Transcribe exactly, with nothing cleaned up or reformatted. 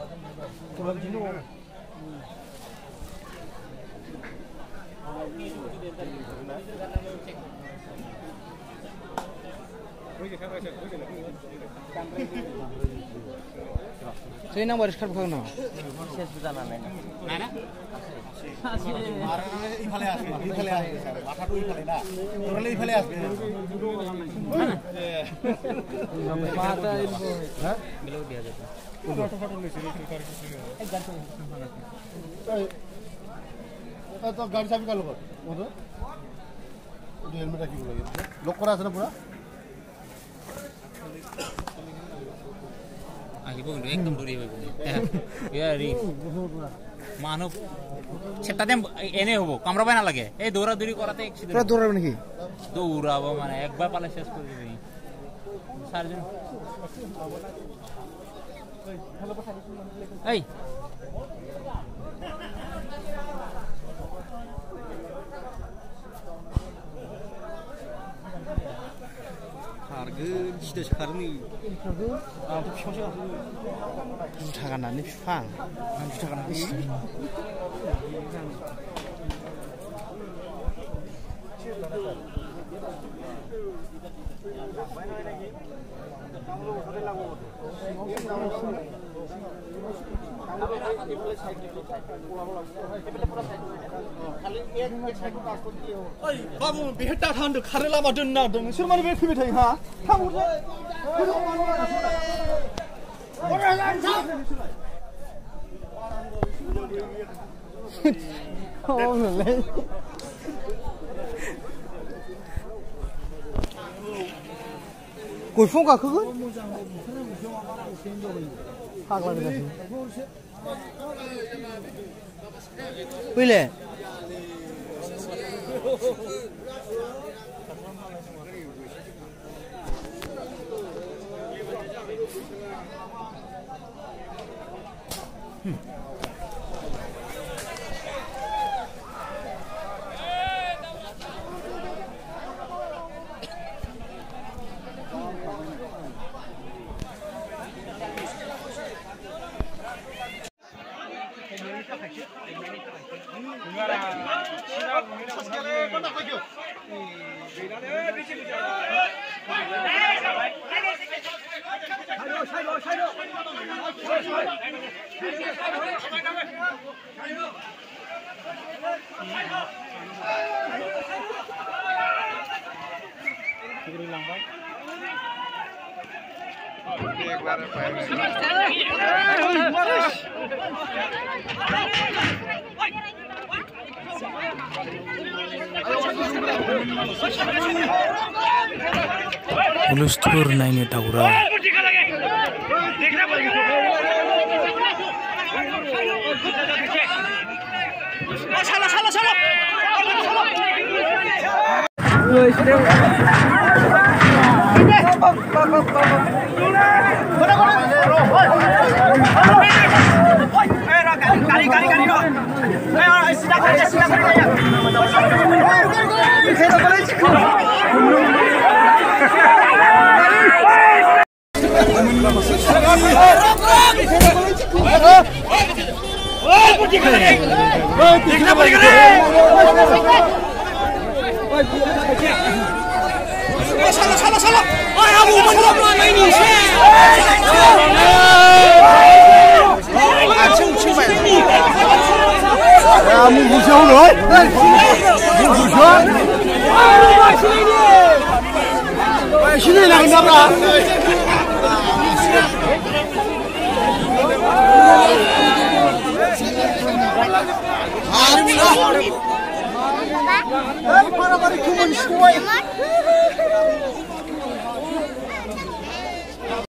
Saya nang baris kar bukan no. Saya sudah nana. Nana? ইফালে আসবে ইফালে আসবে স্যার মাথাটো ইফালে না তোরলে ইফালে আসবে মাথা ইলবো হ্যাঁ বেলো দিয়া যাবে ফটো ফটো নিছি এক গান এই তো গাড়ি চাবি কালো কর ওতো ওই হেলমেট রাখিব লাগে লক করা আছে না পুরা আহিব কিন্তু একদম দূরে হইব ইয়ারি মানব সেটাতে এনে হবো কামড়াবে না লাগে এই দৌড়াদৌড়ি করাতে অ্যাক্সিডেন্ট পুরো দৌড়াবে নাকি দৌড়াবো মানে একবার পালে শেষ করে দিবি সার্জন এই খারগোন সিটা খারনি আ তো फिफांसो जुथा गाननानै फिफां जुथा गाननानै ओइ बाबु बेहेटा थांदो खारे लामा दोनना दोन नोंसोर माने बे फैबाय थायो हा थांहरदो Oh, nolai. Koi phong gakhogोन फाग्ला जागासिनो फैले Ulustur naine daura salah salah salah salah salah salah ay abu menurut main ini kamu busuk loh busuk sini lah kenapa Para para kumun semua